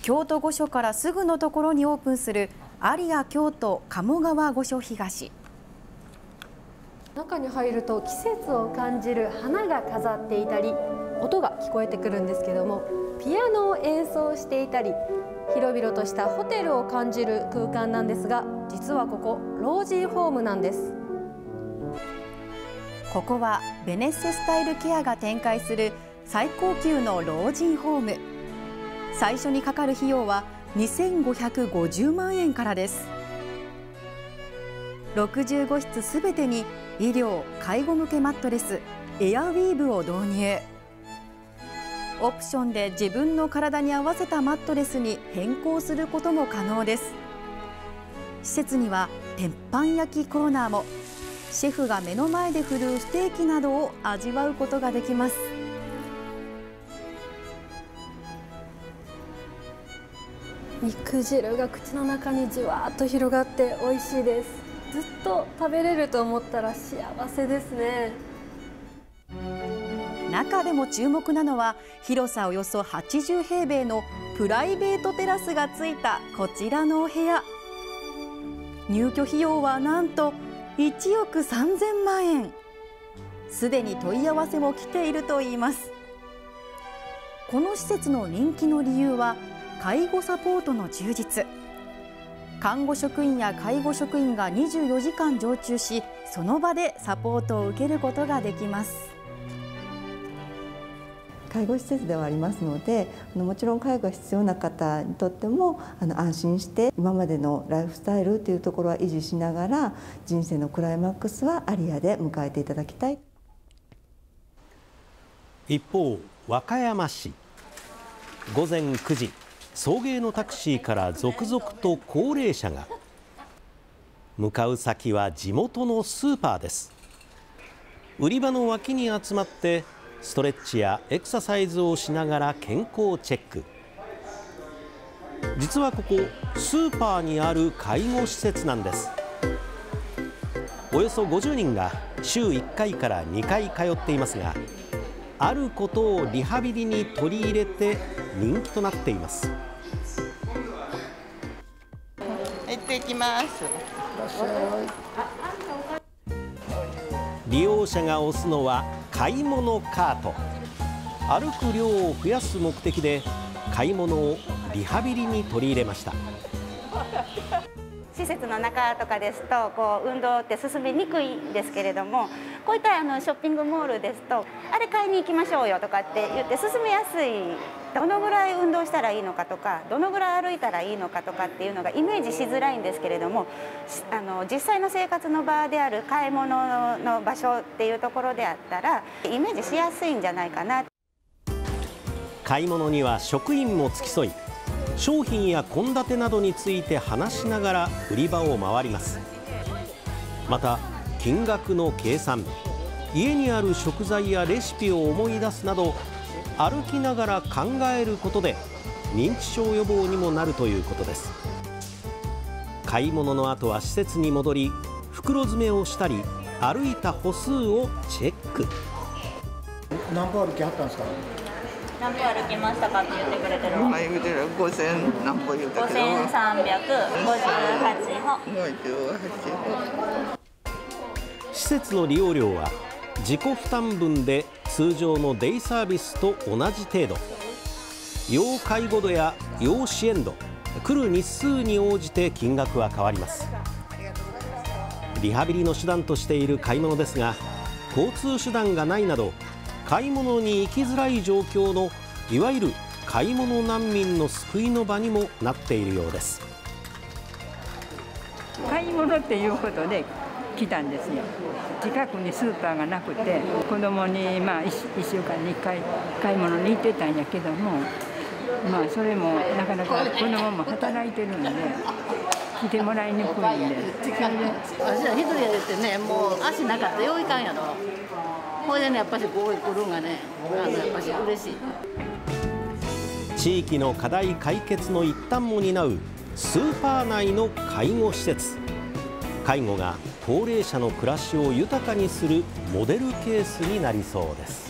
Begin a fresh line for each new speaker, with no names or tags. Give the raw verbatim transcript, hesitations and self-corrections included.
京都御所からすぐのところにオープンするアリア京都鴨川御所東。
中に入ると季節を感じる花が飾っていたり、音が聞こえてくるんですけども、ピアノを演奏していたり、広々としたホテルを感じる空間なんですが、実はここ老人ホームなんです。
ここはベネッセスタイルケアが展開する最高級の老人ホーム。最初にかかる費用はにせんごひゃくごじゅうまんえんからです。ろくじゅうご室すべてに医療・介護向けマットレス、エアウィーヴを導入。オプションで自分の体に合わせたマットレスに変更することも可能です。施設には鉄板焼きコーナーも。シェフが目の前で振るうステーキなどを味わうことができます。
肉汁が口の中にじわーっと広がって美味しいです。ずっと食べれると思ったら幸せですね。
中でも注目なのは広さおよそはちじゅうへいべいのプライベートテラスがついたこちらのお部屋。入居費用はなんといちおくさんぜんまんえん。すでに問い合わせも来ているといいます。この施設の人気の理由は介護サポートの充実。看護職員や介護職員がにじゅうよじかん常駐し、その場でサポートを受けることができます。
介護施設ではありますので、もちろん介護が必要な方にとってもあの安心して今までのライフスタイルというところは維持しながら、人生のクライマックスはアリアで迎えていただきたい。
一方、和歌山市、ごぜんくじ、送迎のタクシーから続々と高齢者が。向かう先は地元のスーパーです。売り場の脇に集まってストレッチやエクササイズをしながら健康チェック。実はここスーパーにある介護施設なんです。およそごじゅうにんが週いっかいからにかい通っていますが、あることをリハビリに取り入れて人気となっています。
行ってきます。
利用者が押すのは買い物カート。歩く量を増やす目的で買い物をリハビリに取り入れました。
施設の中とかですとこう運動って進みにくいんですけれども、こういったあのショッピングモールですとあれ買いに行きましょうよとかって言って進みやすい。どのぐらい運動したらいいのかとか、どのぐらい歩いたらいいのかとかっていうのがイメージしづらいんですけれども、あの実際の生活の場である買い物の場所っていうところであったらイメージしやすいんじゃないかな。
買い物には職員も付き添い、商品や献立などについて話しながら売り場を回ります。また金額の計算、家にある食材やレシピを思い出すなど、歩きながら考えることで認知症予防にもなるということです。買い物の後は施設に戻り、袋詰めをしたり歩いた歩数をチェック。
何歩歩きはったんですか？
何歩歩きましたかって言ってくれてるの？
はい、言うてるごせん何歩言うたけど。
ごせんさんびゃくごじゅうはちほ。
ごじゅうはちほ。
施設の利用料は自己負担分で通常のデイサービスと同じ程度。要介護度や要支援度、来る日数に応じて金額は変わります。リハビリの手段としている買い物ですが、交通手段がないなど買い物に行きづらい状況のいわゆる買い物難民の救いの場にもなっているようです。
買い物っていうことで来たんですよ。近くにスーパーがなくて、子供にまあ 1, 1週間にいっかい買い物に行ってたんやけども、まあそれもなかなか子供も働いてるんで来てもらいにくいんで、
私は一人でってね、もう足なかったらよういかんやろ。これでね、やっぱしここへ来るんがね、あのやっぱし嬉しい。
地域の課題解決の一端も担うスーパー内の介護施設。介護が高齢者の暮らしを豊かにするモデルケースになりそうです。